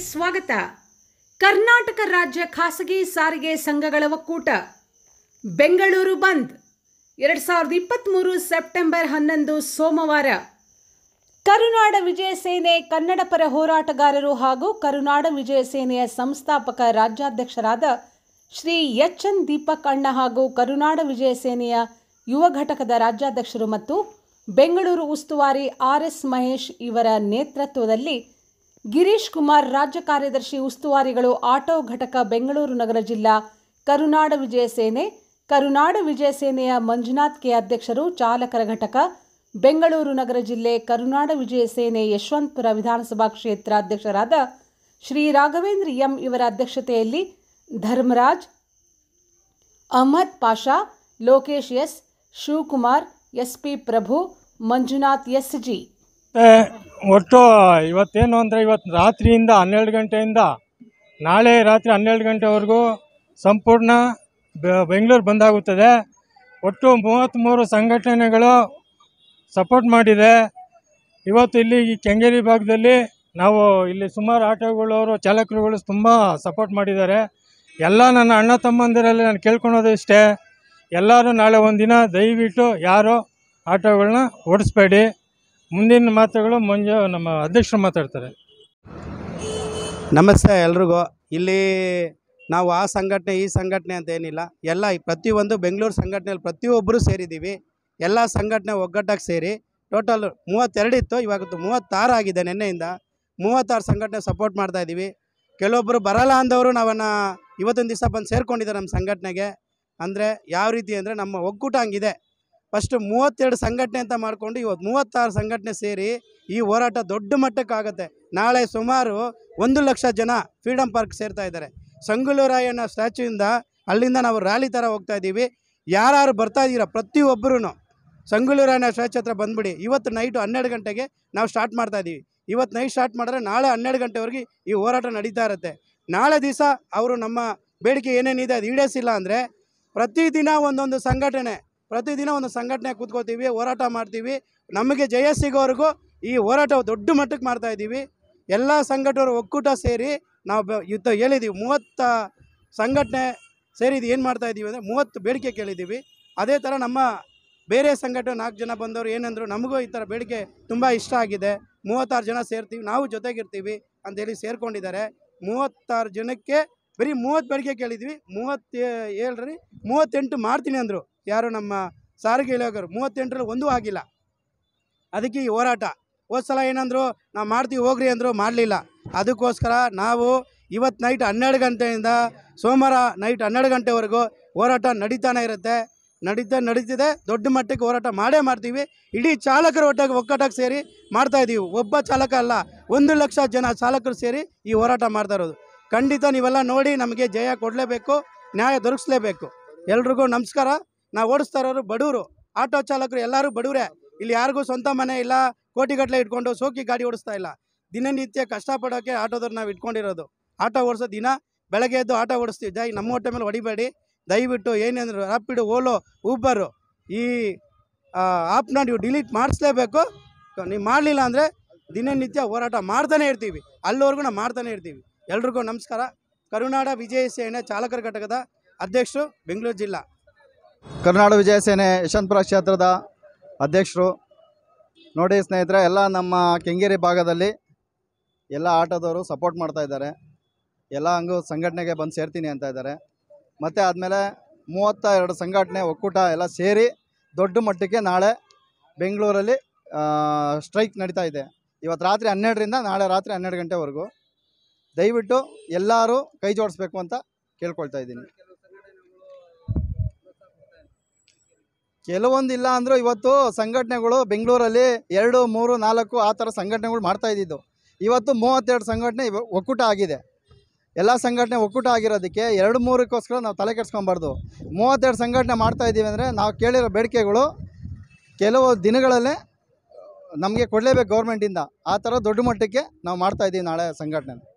ಸ್ವಾಗತ. ಕರ್ನಾಟಕ ರಾಜ್ಯ ಖಾಸಗಿ ಸಾರಿಗೆ ಸಂಘಗಳ ಒಕ್ಕೂಟ ಬೆಂಗಳೂರು ಬಂದ್ 2023 ಸೆಪ್ಟೆಂಬರ್ 11 ಸೋಮವಾರ. ಕರುನಾಡ ವಿಜಯ ಸೇನೆ ಕನ್ನಡ ಪರ ಹೋರಾಟಗಾರರು ಹಾಗೂ ಕರುನಾಡ ವಿಜಯ ಸೇನೆಯ ಸಂಸ್ಥಾಪಕ ರಾಜ್ಯಾಧ್ಯಕ್ಷರಾದ ಶ್ರೀ ಎಚ್.ಎನ್. ದೀಪಕ್ ಅಣ್ಣ ಹಾಗೂ ಕರುನಾಡ ವಿಜಯ ಸೇನೆಯ ಯುವ ಘಟಕದ ರಾಜ್ಯಾಧ್ಯಕ್ಷರು ಮತ್ತು ಬೆಂಗಳೂರು ಉಸ್ತುವಾರಿ ಆರ್.ಎಸ್. ಮಹೇಶ್ ಇವರ ನೇತೃತ್ವದಲ್ಲಿ ಗಿರೀಶ್ ಕುಮಾರ್ ರಾಜ್ಯ ಕಾರ್ಯದರ್ಶಿ ಉಸ್ತುವಾರಿಗಳು ಆಟೋ ಘಟಕ ಬೆಂಗಳೂರು ನಗರ ಜಿಲ್ಲಾ ಕರುನಾಡ ವಿಜಯ ಸೇನೆ, ಕರುನಾಡ ವಿಜಯ ಸೇನೆಯ ಮಂಜುನಾಥ್ ಕೆ ಅಧ್ಯಕ್ಷರು, ಚಾಲಕರ ಘಟಕ ಬೆಂಗಳೂರು ನಗರ ಜಿಲ್ಲೆ ಕರುನಾಡ ವಿಜಯ ಸೇನೆ ಯಶವಂತಪುರ ವಿಧಾನಸಭಾ ಕ್ಷೇತ್ರ ಅಧ್ಯಕ್ಷರಾದ ಶ್ರೀ ರಾಘವೇಂದ್ರ ಎಂ ಇವರ ಅಧ್ಯಕ್ಷತೆಯಲ್ಲಿ Dharmaraj, Ahmad Pasha, Lokesh S, Shivakumar, S P. Prabhu, Manjunath S G. ಒಟ್ಟು ಇವತ್ತೇನು ಅಂದರೆ ಇವತ್ತು ರಾತ್ರಿಯಿಂದ 12 ಗಂಟೆಯಿಂದ ನಾಳೆ ರಾತ್ರಿ 12 ಗಂಟೆವರೆಗೂ ಸಂಪೂರ್ಣ ಬೆಂಗಳೂರು ಬಂದಾಗುತ್ತದೆ. ಒಟ್ಟು 33 ಸಂಘಟನೆಗಳು ಸಪೋರ್ಟ್ ಮಾಡಿದೆ. ಇವತ್ತು ಇಲ್ಲಿ ಈ ಕೆಂಗೇರಿ ಭಾಗದಲ್ಲಿ ನಾವು ಇಲ್ಲಿ ಸುಮಾರು ಆಟೋಗಳವರು ಚಾಲಕರುಗಳು ತುಂಬ ಸಪೋರ್ಟ್ ಮಾಡಿದ್ದಾರೆ. ಎಲ್ಲ ನನ್ನ ಅಣ್ಣ ತಮ್ಮಂದಿರಲ್ಲಿ ನಾನು ಕೇಳ್ಕೊಳೋದು ಇಷ್ಟೇ, ಎಲ್ಲರೂ ನಾಳೆ ಒಂದಿನ ದಯವಿಟ್ಟು ಯಾರು ಆಟೋಗಳನ್ನ ಓಡಿಸ್ಬೇಡಿ. ಮುಂದಿನ ಮಾತುಗಳು ನಮ್ಮ ಅಧ್ಯಕ್ಷರು ಮಾತಾಡ್ತಾರೆ. ನಮಸ್ತೆ ಎಲ್ರಿಗೂ. ಇಲ್ಲಿ ನಾವು ಆ ಸಂಘಟನೆ ಈ ಸಂಘಟನೆ ಅಂತ ಏನಿಲ್ಲ, ಎಲ್ಲ ಪ್ರತಿಯೊಂದು ಬೆಂಗಳೂರು ಸಂಘಟನೆಯಲ್ಲಿ ಪ್ರತಿಯೊಬ್ಬರು ಸೇರಿದ್ದೀವಿ. ಎಲ್ಲ ಸಂಘಟನೆ ಒಗ್ಗಟ್ಟಾಗಿ ಸೇರಿ ಟೋಟಲ್ 32 ಇತ್ತು, ಇವಾಗ 36 ಆಗಿದೆ. ನಿನ್ನೆಯಿಂದ 36 ಸಂಘಟನೆ ಸಪೋರ್ಟ್ ಮಾಡ್ತಾಯಿದ್ದೀವಿ. ಕೆಲವೊಬ್ಬರು ಬರಲ್ಲ ಅಂದವರು ನಾವನ್ನು ಇವತ್ತೊಂದು ದಿವಸ ಬಂದು ಸೇರ್ಕೊಂಡಿದ್ದಾರೆ ನಮ್ಮ ಸಂಘಟನೆಗೆ. ಅಂದರೆ ಯಾವ ರೀತಿ ಅಂದರೆ ನಮ್ಮ ಒಕ್ಕೂಟ ಹಂಗಿದೆ. ಫಸ್ಟು 32 ಸಂಘಟನೆ ಅಂತ ಮಾಡಿಕೊಂಡು ಇವತ್ತು 36 ಸಂಘಟನೆ ಸೇರಿ ಈ ಹೋರಾಟ ದೊಡ್ಡ ಮಟ್ಟಕ್ಕಾಗುತ್ತೆ. ನಾಳೆ ಸುಮಾರು 1 ಲಕ್ಷ ಜನ ಫ್ರೀಡಮ್ ಪಾರ್ಕ್ ಸೇರ್ತಾ ಇದ್ದಾರೆ. ಸಂಗೊಳ್ಳಿರಾಯಣ್ಣ ಸ್ಟ್ಯಾಚ್ಯೂಯಿಂದ ಅಲ್ಲಿಂದ ನಾವು ರ್ಯಾಲಿ ಥರ ಹೋಗ್ತಾ ಇದ್ದೀವಿ. ಯಾರು ಬರ್ತಾ ಇದ್ದೀರಾ ಪ್ರತಿಯೊಬ್ಬರೂ ಸಂಗೊಳ್ಳಿರಾಯಣ್ಣ ಸ್ಟ್ಯಾಚ್ಯೂ ಹತ್ರ ಬಂದುಬಿಡಿ. ಇವತ್ತು ನೈಟು 12 ಗಂಟೆಗೆ ನಾವು ಸ್ಟಾರ್ಟ್ ಮಾಡ್ತಾಯಿದ್ದೀವಿ. ಇವತ್ತು ನೈಟ್ ಸ್ಟಾರ್ಟ್ ಮಾಡಿದ್ರೆ ನಾಳೆ 12 ಗಂಟೆವರೆಗೆ ಈ ಹೋರಾಟ ನಡೀತಾ ಇರುತ್ತೆ. ನಾಳೆ ದಿವಸ ಅವರು ನಮ್ಮ ಬೇಡಿಕೆ ಏನೇನಿದೆ ಅದು ಈಡೇರಿಸಿಲ್ಲ ಅಂದರೆ ಪ್ರತಿದಿನ ಒಂದೊಂದು ಸಂಘಟನೆ ಕೂತ್ಕೋತೀವಿ, ಹೋರಾಟ ಮಾಡ್ತೀವಿ. ನಮಗೆ ಜಯ ಸಿಗೋವರೆಗೂ ಈ ಹೋರಾಟ ದೊಡ್ಡ ಮಟ್ಟಕ್ಕೆ ಮಾಡ್ತಾಯಿದ್ದೀವಿ. ಎಲ್ಲ ಸಂಘಟನೆಯವರು ಒಕ್ಕೂಟ ಸೇರಿ ನಾವು ಯುದ್ಧ ಹೇಳಿದ್ದೀವಿ. 30 ಸಂಘಟನೆ ಸೇರಿದು ಏನು ಮಾಡ್ತಾಯಿದ್ದೀವಿ ಅಂದರೆ 30 ಬೇಡಿಕೆ ಕೇಳಿದ್ದೀವಿ. ಅದೇ ಥರ ನಮ್ಮ ಬೇರೆ ಸಂಘಟನೆ 4 ಜನ ಬಂದವರು ಏನಂದರು, ನಮಗೂ ಈ ಥರ ಬೇಡಿಕೆ ತುಂಬ ಇಷ್ಟ ಆಗಿದೆ, 36 ಜನ ಸೇರ್ತೀವಿ, ನಾವು ಜೊತೆಗಿರ್ತೀವಿ ಅಂತೇಳಿ ಸೇರ್ಕೊಂಡಿದ್ದಾರೆ. 36 ಜನಕ್ಕೆ ಬರೀ 30 ಬೇಡಿಕೆ ಕೇಳಿದ್ವಿ. 38 ಮಾಡ್ತೀನಿ ಅಂದರು. ಯಾರು ನಮ್ಮ ಸಾರಿಗೆ ಇಲಾಖೆಯವರು 38ರಲ್ಲಿ ಒಂದೂ ಆಗಿಲ್ಲ. ಅದಕ್ಕೆ ಈ ಹೋರಾಟ. ಹೋದ ಸಲ ಏನಂದರು, ನಾವು ಮಾಡ್ತೀವಿ ಹೋಗ್ರಿ ಅಂದರು, ಮಾಡಲಿಲ್ಲ. ಅದಕ್ಕೋಸ್ಕರ ನಾವು ಇವತ್ತು ನೈಟ್ 12 ಗಂಟೆಯಿಂದ ಸೋಮವಾರ ನೈಟ್ 12 ಗಂಟೆವರೆಗೂ ಹೋರಾಟ ನಡೀತಾನೆ ಇರುತ್ತೆ. ನಡೀತಿದೆ. ದೊಡ್ಡ ಮಟ್ಟಕ್ಕೆ ಹೋರಾಟ ಮಾಡೇ ಮಾಡ್ತೀವಿ. ಇಡೀ ಚಾಲಕರು ಒಕ್ಕಟ್ಟಾಗಿ ಸೇರಿ ಮಾಡ್ತಾಯಿದ್ದೀವಿ. ಒಬ್ಬ ಚಾಲಕ ಅಲ್ಲ, 1 ಲಕ್ಷ ಜನ ಚಾಲಕರು ಸೇರಿ ಈ ಹೋರಾಟ ಮಾಡ್ತಾ ಇರೋದು. ಖಂಡಿತ ನೀವೆಲ್ಲ ನೋಡಿ ನಮಗೆ ಜಯ ಕೊಡಲೇಬೇಕು, ನ್ಯಾಯ ದೊರಕಿಸ್ಲೇಬೇಕು. ಎಲ್ರಿಗೂ ನಮಸ್ಕಾರ. ನಾವು ಓಡಿಸ್ತಾ ಇರೋರು ಬಡವರು, ಆಟೋ ಚಾಲಕರು ಎಲ್ಲರೂ ಬಡವರೇ. ಇಲ್ಲಿ ಯಾರಿಗೂ ಸ್ವಂತ ಮನೆ ಇಲ್ಲ, ಕೋಟಿಗಟ್ಟಲೆ ಇಟ್ಕೊಂಡು ಸೋಕಿ ಗಾಡಿ ಓಡಿಸ್ತಾ ಇಲ್ಲ. ದಿನನಿತ್ಯ ಕಷ್ಟಪಡೋಕ್ಕೆ ಆಟೋದವ್ರು ನಾವು ಇಟ್ಕೊಂಡಿರೋದು. ಆಟೋ ಓಡಿಸೋ ದಿನ ಬೆಳಗ್ಗೆ ಎದ್ದು ಆಟೋ ಓಡಿಸ್ತೀವಿ. ನಮ್ಮ ಹೊಟ್ಟೆ ಮೇಲೆ ಹೊಡಿಬೇಡಿ ದಯವಿಟ್ಟು. ಏನೇಂದ್ರು ರ್ಯಾಪಿಡ್, ಓಲೋ, ಊಬರು ಈ ಆ್ಯಪ್ನ ನೀವು ಡಿಲೀಟ್ ಮಾಡಿಸ್ಲೇಬೇಕು. ನೀವು ಮಾಡಲಿಲ್ಲ ಅಂದರೆ ದಿನನಿತ್ಯ ಹೋರಾಟ ಮಾಡ್ತಾನೆ ಇರ್ತೀವಿ, ಅಲ್ಲಿವರೆಗೂ ನಾವು ಮಾಡ್ತಾನೆ ಇರ್ತೀವಿ. ಎಲ್ರಿಗೂ ನಮಸ್ಕಾರ. ಕರುನಾಡ ವಿಜಯ ಸೇನೆ ಚಾಲಕರ ಘಟಕದ ಅಧ್ಯಕ್ಷರು, ಬೆಂಗಳೂರು ಜಿಲ್ಲಾ. ಕರುನಾಡ ವಿಜಯ ಸೇನೆ ಯಶವಂತಪುರ ಕ್ಷೇತ್ರದ ಅಧ್ಯಕ್ಷರು. ನೋಡಿ ಸ್ನೇಹಿತರೆ, ಎಲ್ಲ ನಮ್ಮ ಕೆಂಗೇರಿ ಭಾಗದಲ್ಲಿ ಎಲ್ಲ ಆಟೋದವರು ಸಪೋರ್ಟ್ ಮಾಡ್ತಾಯಿದ್ದಾರೆ. ಎಲ್ಲ ಹಂಗೂ ಸಂಘಟನೆಗೆ ಬಂದು ಸೇರ್ತೀನಿ ಅಂತ ಇದ್ದಾರೆ. ಮತ್ತು ಆದಮೇಲೆ 32 ಸಂಘಟನೆ ಒಕ್ಕೂಟ ಎಲ್ಲ ಸೇರಿ ದೊಡ್ಡ ಮಟ್ಟಕ್ಕೆ ನಾಳೆ ಬೆಂಗಳೂರಲ್ಲಿ ಸ್ಟ್ರೈಕ್ ನಡೀತಾ ಇದೆ. ಇವತ್ತು ರಾತ್ರಿ 12ರಿಂದ ನಾಳೆ ರಾತ್ರಿ 12 ಗಂಟೆವರೆಗೂ. ದಯವಿಟ್ಟು ಎಲ್ಲರೂ ಕೈ ಜೋಡಿಸ್ಬೇಕು ಅಂತ ಕೇಳ್ಕೊಳ್ತಾ ಇದ್ದೀನಿ. ಕೆಲವೊಂದಿಲ್ಲ ಅಂದರೂ ಇವತ್ತು ಸಂಘಟನೆಗಳು ಬೆಂಗಳೂರಲ್ಲಿ 2, 3, 4 ಆ ಥರ ಸಂಘಟನೆಗಳು ಮಾಡ್ತಾಯಿದ್ದು. ಇವತ್ತು 32 ಸಂಘಟನೆ ಒಕ್ಕೂಟ ಆಗಿದೆ. ಎಲ್ಲ ಸಂಘಟನೆ ಒಕ್ಕೂಟ ಆಗಿರೋದಕ್ಕೆ 2-3ಕ್ಕೋಸ್ಕರ ನಾವು ತಲೆ ಕೆಡಿಸ್ಕೊಬಾರ್ದು. 32 ಸಂಘಟನೆ ಮಾಡ್ತಾಯಿದ್ದೀವಿ ಅಂದರೆ ನಾವು ಕೇಳಿರೋ ಬೇಡಿಕೆಗಳು ಕೆಲವು ದಿನಗಳಲ್ಲೇ ನಮಗೆ ಕೊಡಲೇಬೇಕು ಗೌರ್ಮೆಂಟಿಂದ. ಆ ಥರ ದೊಡ್ಡ ಮಟ್ಟಕ್ಕೆ ನಾವು ಮಾಡ್ತಾಯಿದ್ದೀವಿ ನಾಳೆ ಸಂಘಟನೆ.